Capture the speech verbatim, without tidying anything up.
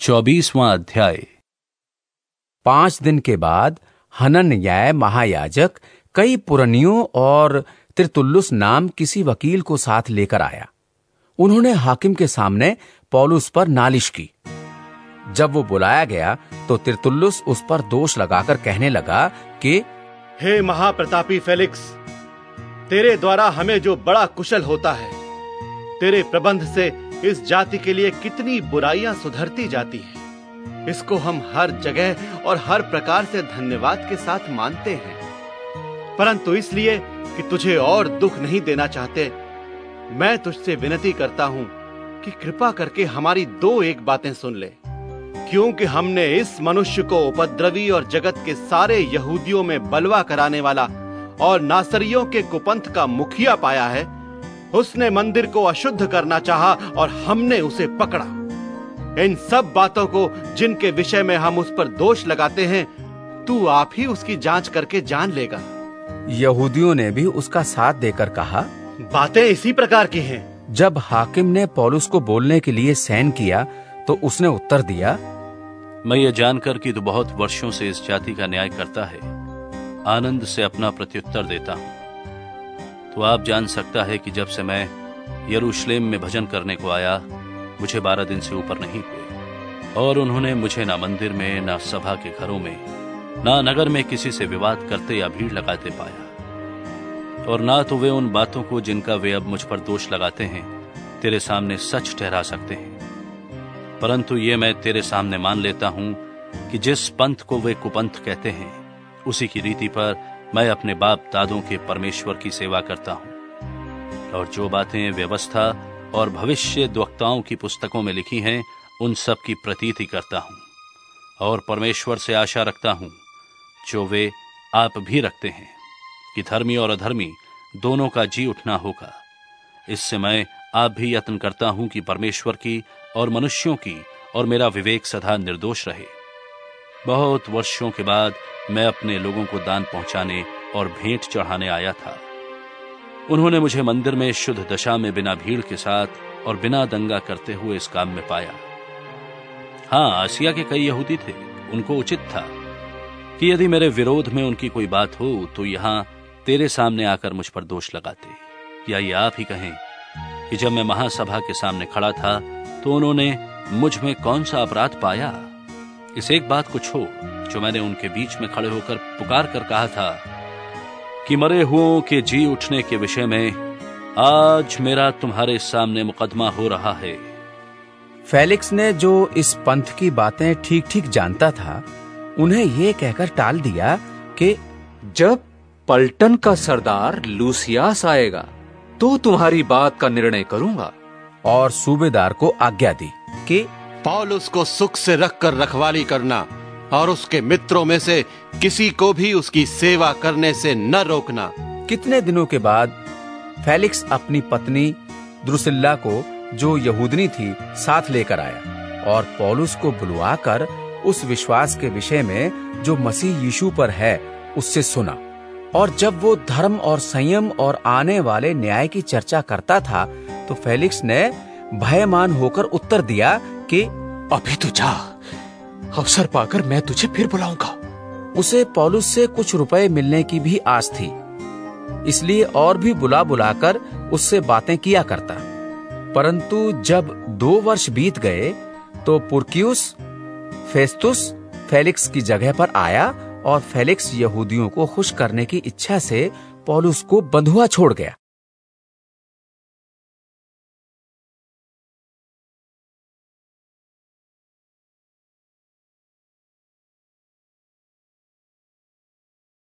चौबीसवां अध्याय। पांच दिन के बाद हनन्याह महायाजक कई पुरनियों और तिरतुल्लुस नाम किसी वकील को साथ लेकर आया। उन्होंने हाकिम के सामने पौलुस पर नालिश की। जब वो बुलाया गया तो तिरतुल्लुस उस पर दोष लगाकर कहने लगा कि हे महाप्रतापी फेलिक्स, तेरे द्वारा हमें जो बड़ा कुशल होता है, तेरे प्रबंध से इस जाति के लिए कितनी बुराइयां सुधरती जाती हैं। इसको हम हर जगह और हर प्रकार से धन्यवाद के साथ मानते हैं, परंतु इसलिए कि तुझे और दुख नहीं देना चाहते, मैं तुझसे विनती करता हूं कि कृपा करके हमारी दो एक बातें सुन ले। क्योंकि हमने इस मनुष्य को उपद्रवी और जगत के सारे यहूदियों में बलवा कराने वाला और नासरियों के कुपंथ का मुखिया पाया है। उसने मंदिर को अशुद्ध करना चाहा और हमने उसे पकड़ा। इन सब बातों को जिनके विषय में हम उस पर दोष लगाते हैं, तू आप ही उसकी जांच करके जान लेगा। यहूदियों ने भी उसका साथ देकर कहा, बातें इसी प्रकार की हैं। जब हाकिम ने पौलुस को बोलने के लिए सहन किया तो उसने उत्तर दिया, मैं ये जानकर कि तू बहुत वर्षों से इस जाति का न्याय करता है, आनंद से अपना प्रत्युत्तर देता हूं। तो आप जान सकता है कि जब से मैं यरूशलेम में भजन करने को आया, मुझे बारह दिन से ऊपर नहीं हुए, और उन्होंने मुझे ना मंदिर में, ना सभा के घरों में, ना नगर में किसी से विवाद करते या भीड़ लगाते पाया। और ना तो वे उन बातों को जिनका वे अब मुझ पर दोष लगाते हैं तेरे सामने सच ठहरा सकते हैं, परंतु ये मैं तेरे सामने मान लेता हूं कि जिस पंथ को वे कुपंथ कहते हैं, उसी की रीति पर मैं अपने बाप दादों के परमेश्वर की सेवा करता हूं। और जो बातें व्यवस्था और भविष्य वक्ताओं की पुस्तकों में लिखी हैं, उन सब की प्रतीति करता हूं। और परमेश्वर से आशा रखता हूं, जो वे आप भी रखते हैं, कि धर्मी और अधर्मी दोनों का जी उठना होगा। इससे मैं आप भी यत्न करता हूं कि परमेश्वर की और मनुष्यों की और मेरा विवेक सदा निर्दोष रहे। बहुत वर्षों के बाद मैं अपने लोगों को दान पहुंचाने और भेंट चढ़ाने आया था। उन्होंने मुझे मंदिर में शुद्ध दशा में बिना भीड़ के साथ और बिना दंगा करते हुए इस काम में पाया। हां, आसिया के कई यहूदी थे। उनको उचित था कि यदि मेरे विरोध में उनकी कोई बात हो तो यहां तेरे सामने आकर मुझ पर दोष लगाते, या ये आप ही कहें कि जब मैं महासभा के सामने खड़ा था तो उन्होंने मुझ में कौन सा अपराध पाया। इस एक बात को छोड़ जो मैंने उनके बीच में खड़े होकर पुकार कर कहा था कि मरे हुओं के जी उठने के विषय में आज मेरा तुम्हारे सामने मुकदमा हो रहा है। फेलिक्स ने, जो इस पंथ की बातें ठीक ठीक जानता था, उन्हें यह कहकर टाल दिया कि जब पलटन का सरदार लूसियास आएगा तो तुम्हारी बात का निर्णय करूंगा। और सूबेदार को आज्ञा दी कि पौलुस को सुख से रखकर रखवाली करना और उसके मित्रों में से किसी को भी उसकी सेवा करने से न रोकना। कितने दिनों के बाद फेलिक्स अपनी पत्नी द्रुसिल्ला को, जो यहूदनी थी, साथ लेकर आया और पौलुस को बुलवाकर उस विश्वास के विषय में जो मसीह यीशु पर है उससे सुना। और जब वो धर्म और संयम और आने वाले न्याय की चर्चा करता था तो फेलिक्स ने भयमान होकर उत्तर दिया कि अभी तो जा, अवसर पाकर मैं तुझे फिर बुलाऊंगा। उसे पौलुस से कुछ रुपए मिलने की भी आस थी, इसलिए और भी बुला बुलाकर उससे बातें किया करता। परंतु जब दो वर्ष बीत गए तो पुरकियुस फेस्तुस फेलिक्स की जगह पर आया और फेलिक्स यहूदियों को खुश करने की इच्छा से पौलुस को बंधुआ छोड़ गया।